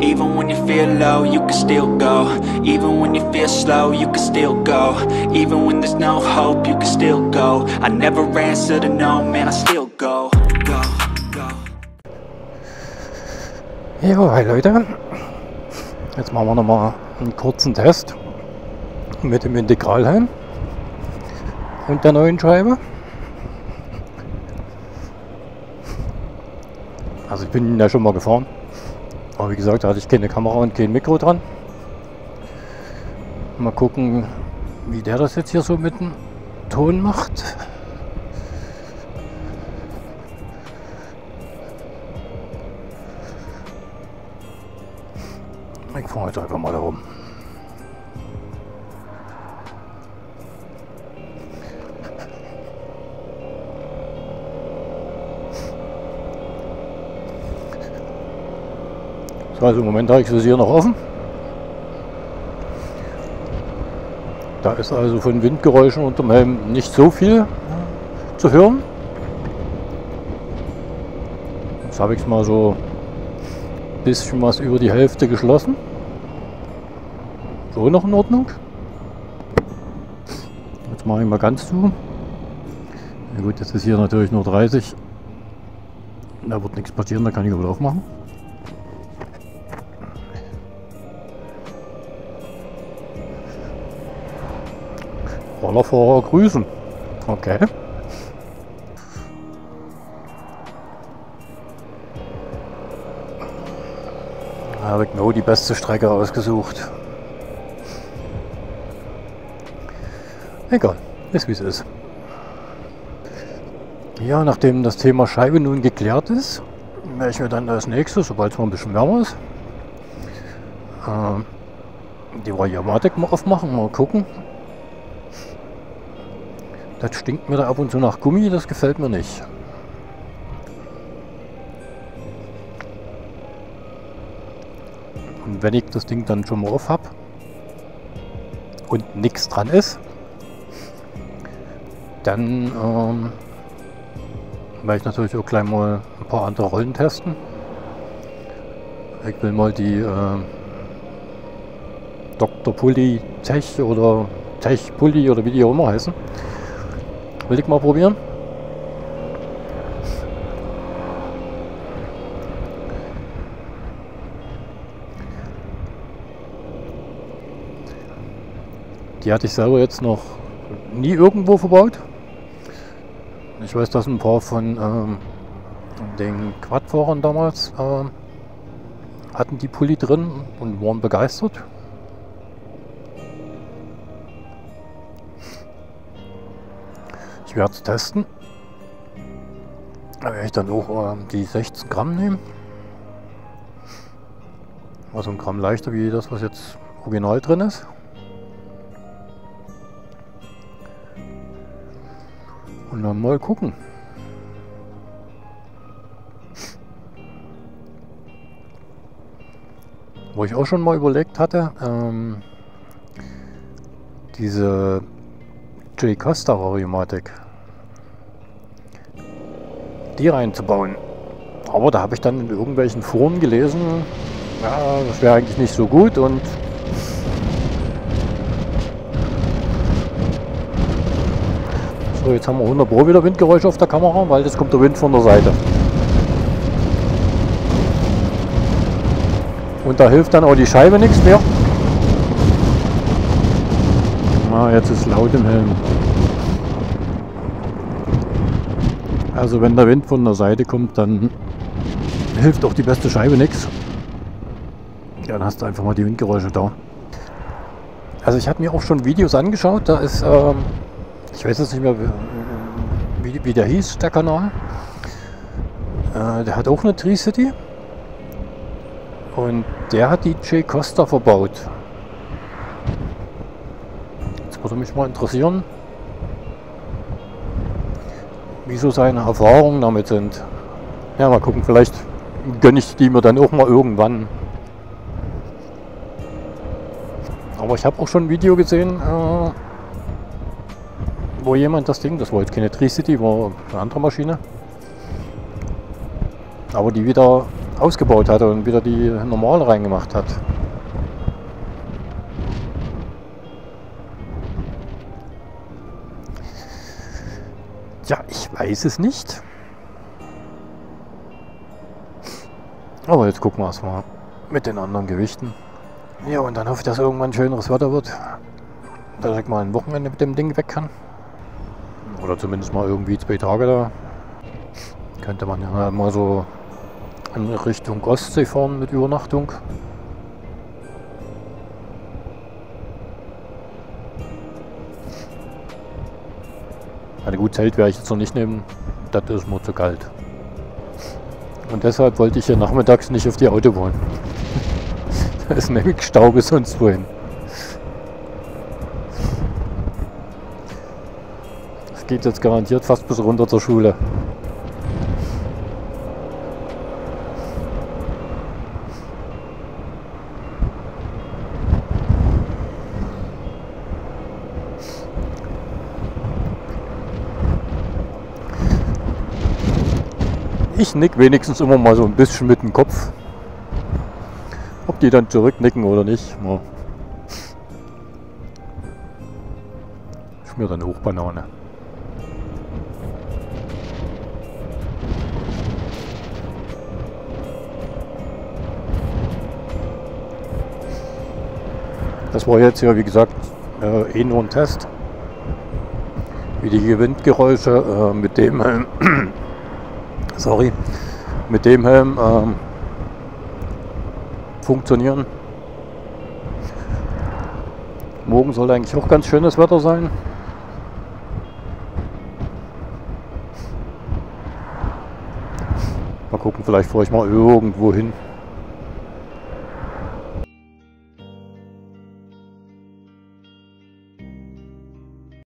Even when you feel low, you can still go. Even when you feel slow, you can still go. Even when there's no hope, you can still go. I never answer to no, man, I still go. Jo, hi Leute. Jetzt machen wir nochmal einen kurzen Test mit dem Integralhelm und der neuen Scheibe. Also ich bin ihn ja schon mal gefahren, aber wie gesagt, da hatte ich keine Kamera und kein Mikro dran. Mal gucken, wie der das jetzt hier so mit dem Ton macht. Ich fahre jetzt einfach mal da rum. So, also im Moment habe ich das hier noch offen. Da ist also von Windgeräuschen unterm Helm nicht so viel zu hören. Jetzt habe ich es mal so ein bisschen was über die Hälfte geschlossen. So noch in Ordnung. Jetzt mache ich mal ganz zu. Ja gut, jetzt ist hier natürlich nur 30. Da wird nichts passieren, da kann ich wieder aufmachen. Rollerfahrer grüßen. Okay. Da habe ich mir die beste Strecke ausgesucht. Egal, ist wie es ist. Ja, nachdem das Thema Scheibe nun geklärt ist, werde ich mir dann als nächstes, sobald es mal ein bisschen wärmer ist, die Variamatik mal aufmachen, mal gucken. Das stinkt mir da ab und zu nach Gummi, das gefällt mir nicht. Und wenn ich das Ding dann schon mal auf habe und nichts dran ist, dann werde ich natürlich auch gleich mal ein paar andere Rollen testen. Ich will mal die Dr. Pulli Tech oder Tech Pulli oder wie die auch immer heißen. Will ich mal probieren. Die hatte ich selber jetzt noch nie irgendwo verbaut. Ich weiß, dass ein paar von den Quadfahrern damals hatten die Pulli drin und waren begeistert. Ich werde es testen. Da werde ich dann auch die 16 Gramm nehmen. Also ein Gramm leichter wie das, was jetzt original drin ist. Und dann mal gucken. Wo ich auch schon mal überlegt hatte, diese J-Costa Variamatik, die reinzubauen. Aber da habe ich dann in irgendwelchen Foren gelesen, ja, das wäre eigentlich nicht so gut und so, jetzt haben wir 100 Pro wieder Windgeräusche auf der Kamera, weil jetzt kommt der Wind von der Seite. Und da hilft dann auch die Scheibe nichts mehr. Jetzt ist laut im Helm. Also wenn der Wind von der Seite kommt, dann hilft auch die beste Scheibe nichts. Dann hast du einfach mal die Windgeräusche da. Also ich habe mir auch schon Videos angeschaut, da ist, ich weiß jetzt nicht mehr wie der hieß, der Kanal. Der hat auch eine Tri-City. Und der hat die J-Costa verbaut. Würde mich mal interessieren, wie so seine Erfahrungen damit sind. Ja, mal gucken, vielleicht gönne ich die mir dann auch mal irgendwann. Aber ich habe auch schon ein Video gesehen, wo jemand das Ding, das war jetzt keine Tri-City, war eine andere Maschine, aber die wieder ausgebaut hat und wieder die normale reingemacht hat. Ja, ich weiß es nicht. Aber jetzt gucken wir erstmal mit den anderen Gewichten. Ja, und dann hoffe ich, dass irgendwann schöneres Wetter wird. Dass ich mal ein Wochenende mit dem Ding weg kann. Oder zumindest mal irgendwie 2 Tage da. Könnte man ja mal so in Richtung Ostsee fahren mit Übernachtung. Eine gut, Zelt werde ich jetzt noch nicht nehmen. Das ist mir zu kalt. Und deshalb wollte ich hier nachmittags nicht auf die Autobahn. Da ist nämlich Stau bis sonst wohin. Das geht jetzt garantiert fast bis runter zur Schule. Ich nick wenigstens immer mal so ein bisschen mit dem Kopf. Ob die dann zurücknicken oder nicht. Ja. Ist mir dann Hochbanane. Das war jetzt ja, wie gesagt, nur ein Test. Wie die Windgeräusche mit dem Helm, mit dem Helm funktionieren. Morgen soll eigentlich auch ganz schönes Wetter sein. Mal gucken, vielleicht fahre ich mal irgendwo hin.